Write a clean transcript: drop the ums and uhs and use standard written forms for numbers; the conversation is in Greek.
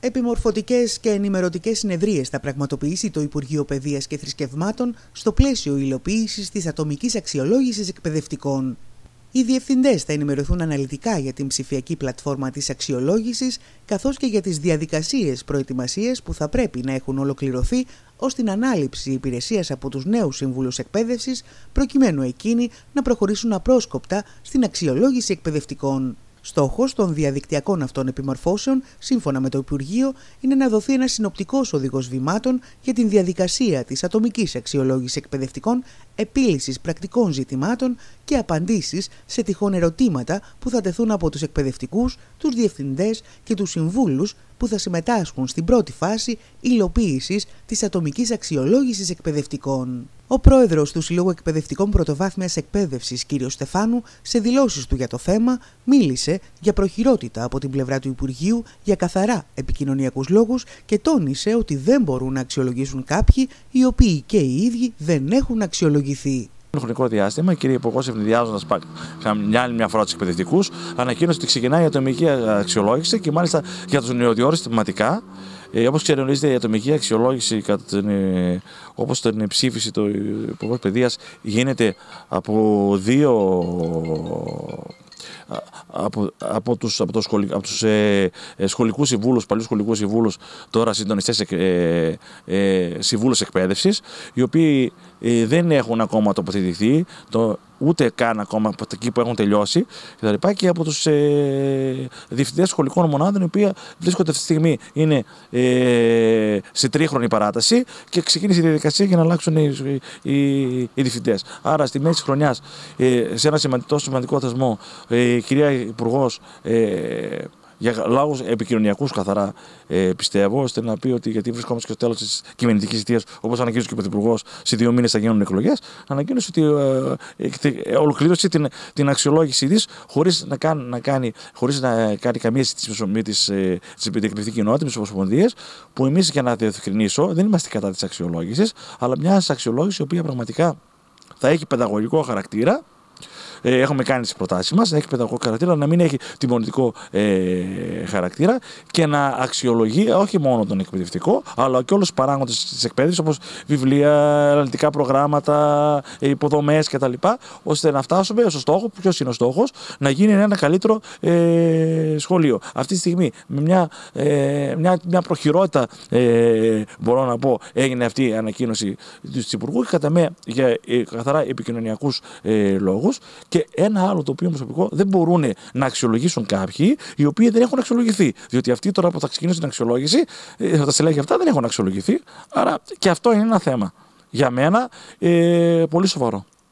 Επιμορφωτικές και ενημερωτικές συνεδρίες θα πραγματοποιήσει το Υπουργείο Παιδείας και Θρησκευμάτων στο πλαίσιο υλοποίησης της ατομικής αξιολόγησης εκπαιδευτικών. Οι διευθυντές θα ενημερωθούν αναλυτικά για την ψηφιακή πλατφόρμα της αξιολόγησης, καθώς και για τις διαδικασίες προετοιμασίας που θα πρέπει να έχουν ολοκληρωθεί ως την ανάληψη υπηρεσίας από τους νέους συμβούλους εκπαίδευσης, προκειμένου εκείνοι να προχωρήσουν απρόσκοπτα στην αξιολόγηση εκπαιδευτικών. Στόχος των διαδικτυακών αυτών επιμορφώσεων, σύμφωνα με το Υπουργείο, είναι να δοθεί ένας συνοπτικός οδηγός βημάτων για την διαδικασία της ατομικής αξιολόγησης εκπαιδευτικών, επίλυσης πρακτικών ζητημάτων και απαντήσεις σε τυχόν ερωτήματα που θα τεθούν από τους εκπαιδευτικούς, τους διευθυντές και τους συμβούλους που θα συμμετάσχουν στην πρώτη φάση υλοποίησης της ατομικής αξιολόγησης εκπαιδευτικών. Ο πρόεδρος του Συλλόγου Εκπαιδευτικών Πρωτοβάθμιας Εκπαίδευσης, κ. Στεφάνου, σε δηλώσεις του για το θέμα, μίλησε για προχειρότητα από την πλευρά του Υπουργείου για καθαρά επικοινωνιακούς λόγους και τόνισε ότι δεν μπορούν να αξιολογήσουν κάποιοι οι οποίοι και οι ίδιοι δεν έχουν αξιολογηθεί. Χρονικό διάστημα, η κυρία Υπουργός, ευνηδιάζοντας μια φορά τους εκπαιδευτικούς, ανακοίνωσε ότι ξεκινάει η ατομική αξιολόγηση και μάλιστα για τους νεοδιόρους συστηματικά. Όπως ξέρετε, η ατομική αξιολόγηση, όπως την ψήφιση του Υπουργού Παιδείας, γίνεται από τους σχολικούς συμβούλους, παλιούς σχολικούς συμβούλους, τώρα συντονιστές συμβούλους εκπαίδευσης, οι οποίοι δεν έχουν ακόμα τοποθετηθεί, ούτε καν ακόμα από εκεί που έχουν τελειώσει, και από τους διευθυντές σχολικών μονάδων, οι οποίοι βρίσκονται αυτή τη στιγμή είναι σε τρίχρονη παράταση και ξεκίνησε η διαδικασία για να αλλάξουν οι διευθυντές. Άρα, στη μέση της χρονιάς, σε ένα σημαντικό θεσμό, η κυρία Υπουργός, για λόγους επικοινωνιακούς καθαρά, πιστεύω, ώστε να πει ότι, γιατί βρισκόμαστε και στο τέλος της κυβερνητικής θητείας, όπως ανακοίνωσε και ο Πρωθυπουργός, σε 2 μήνες θα γίνουν εκλογές, ανακοίνωσε ότι ολοκλήρωσε την αξιολόγησή της χωρίς να κάνει καμία συζήτηση με τις εκπαιδευτική κοινότητα, με τις ομοσπονδίες, που εμείς, για να διευκρινίσω, δεν είμαστε κατά της αξιολόγησης, αλλά μια αξιολόγηση η οποία πραγματικά θα έχει παιδαγωγικό χαρακτήρα. Έχουμε κάνει τις προτάσεις μας, να έχει παιδαγωγικό χαρακτήρα, να μην έχει τιμωρητικό χαρακτήρα και να αξιολογεί όχι μόνο τον εκπαιδευτικό, αλλά και όλους τους παράγοντες της εκπαίδευσης, όπως βιβλία, αναλυτικά προγράμματα, υποδομές κτλ., ώστε να φτάσουμε στο στόχο. Ποιος είναι ο στόχος? Να γίνει ένα καλύτερο σχολείο. Αυτή τη στιγμή, με μια προχειρότητα, μπορώ να πω, έγινε αυτή η ανακοίνωση του Υπουργού, κατά με για καθαρά επικοινωνιακούς λόγους. Και ένα άλλο το οποίο προσωπικό δεν μπορούν να αξιολογήσουν κάποιοι οι οποίοι δεν έχουν αξιολογηθεί. Διότι αυτοί τώρα που θα ξεκινήσουν την αξιολόγηση, τα στελέχη αυτά δεν έχουν αξιολογηθεί. Άρα και αυτό είναι ένα θέμα για μένα πολύ σοβαρό.